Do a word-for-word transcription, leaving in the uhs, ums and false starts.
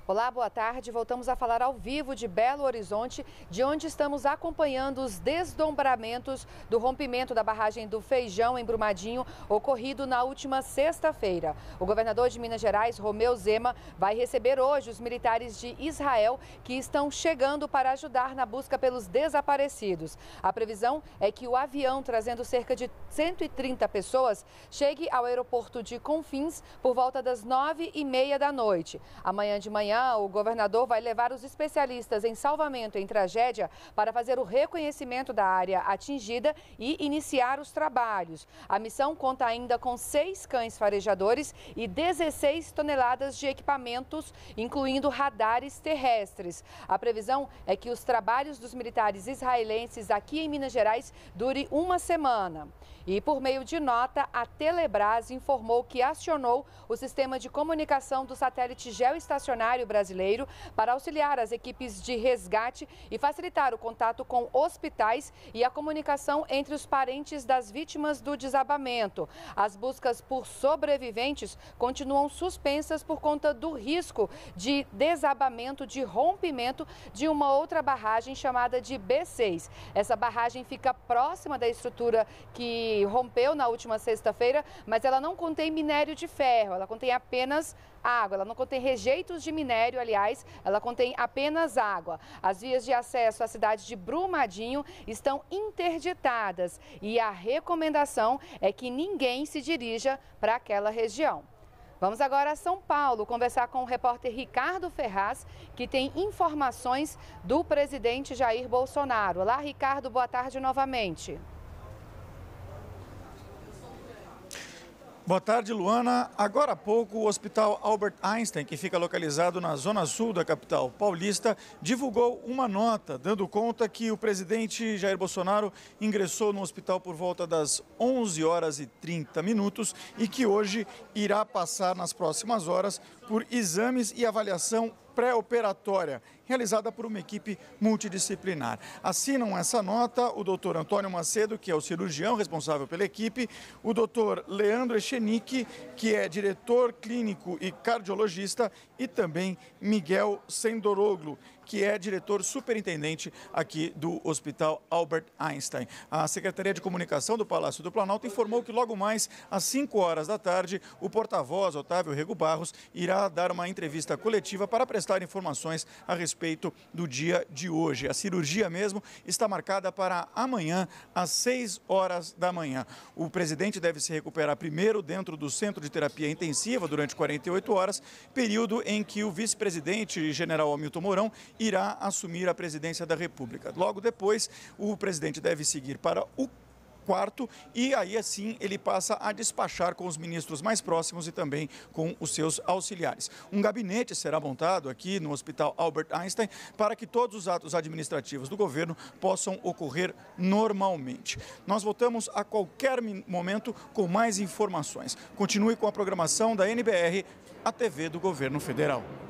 Olá, boa tarde. Voltamos a falar ao vivo de Belo Horizonte, de onde estamos acompanhando os desdobramentos do rompimento da barragem do Feijão, em Brumadinho, ocorrido na última sexta-feira. O governador de Minas Gerais, Romeu Zema, vai receber hoje os militares de Israel que estão chegando para ajudar na busca pelos desaparecidos. A previsão é que o avião, trazendo cerca de cento e trinta pessoas, chegue ao aeroporto de Confins por volta das nove e meia da noite. Amanhã de manhã, o governador vai levar os especialistas em salvamento em tragédia para fazer o reconhecimento da área atingida e iniciar os trabalhos. A missão conta ainda com seis cães farejadores e dezesseis toneladas de equipamentos, incluindo radares terrestres. A previsão é que os trabalhos dos militares israelenses aqui em Minas Gerais dure uma semana. E por meio de nota, a Telebrás informou que acionou o sistema de comunicação do satélite geoestacionário brasileiro para auxiliar as equipes de resgate e facilitar o contato com hospitais e a comunicação entre os parentes das vítimas do desabamento. As buscas por sobreviventes continuam suspensas por conta do risco de desabamento, de rompimento de uma outra barragem chamada de B seis. Essa barragem fica próxima da estrutura que rompeu na última sexta-feira, mas ela não contém minério de ferro, ela contém apenas água, ela não contém rejeitos de minério, aliás, ela contém apenas água. As vias de acesso à cidade de Brumadinho estão interditadas e a recomendação é que ninguém se dirija para aquela região. Vamos agora a São Paulo conversar com o repórter Ricardo Ferraz, que tem informações do presidente Jair Bolsonaro. Olá, Ricardo, boa tarde novamente. Boa tarde, Luana. Agora há pouco, o Hospital Albert Einstein, que fica localizado na zona sul da capital paulista, divulgou uma nota dando conta que o presidente Jair Bolsonaro ingressou no hospital por volta das onze horas e trinta minutos e que hoje irá passar nas próximas horas por exames e avaliação pré-operatória, realizada por uma equipe multidisciplinar. Assinam essa nota o doutor Antônio Macedo, que é o cirurgião responsável pela equipe, o doutor Leandro Echenique, que é diretor clínico e cardiologista, e também Miguel Sendoroglu, que é diretor superintendente aqui do Hospital Albert Einstein. A Secretaria de Comunicação do Palácio do Planalto informou que logo mais às cinco horas da tarde, o porta-voz Otávio Rego Barros irá dar uma entrevista coletiva para prestar informações a respeito do dia de hoje. A cirurgia mesmo está marcada para amanhã às seis horas da manhã. O presidente deve se recuperar primeiro dentro do Centro de Terapia Intensiva durante quarenta e oito horas, período em que o vice-presidente, general Hamilton Mourão, irá assumir a presidência da República. Logo depois, o presidente deve seguir para o quarto e aí assim ele passa a despachar com os ministros mais próximos e também com os seus auxiliares. Um gabinete será montado aqui no Hospital Albert Einstein para que todos os atos administrativos do governo possam ocorrer normalmente. Nós voltamos a qualquer momento com mais informações. Continue com a programação da N B R, a T V do Governo Federal.